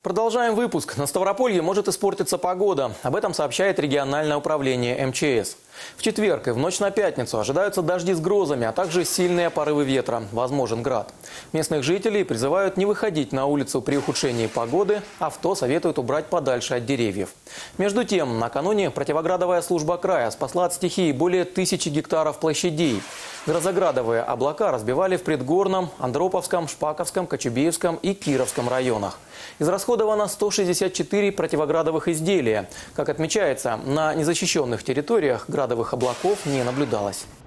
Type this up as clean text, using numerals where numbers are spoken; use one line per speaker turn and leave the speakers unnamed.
Продолжаем выпуск. На Ставрополье может испортиться погода. Об этом сообщает региональное управление МЧС. В четверг и в ночь на пятницу ожидаются дожди с грозами, а также сильные порывы ветра. Возможен град. Местных жителей призывают не выходить на улицу при ухудшении погоды. Авто советуют убрать подальше от деревьев. Между тем, накануне противоградовая служба края спасла от стихии более 1000 гектаров площадей. Грозоградовые облака разбивали в Предгорном, Андроповском, Шпаковском, Кочубеевском и Кировском районах. Израсходовано 164 противоградовых изделия. Как отмечается, на незащищенных территориях градовых облаков не наблюдалось.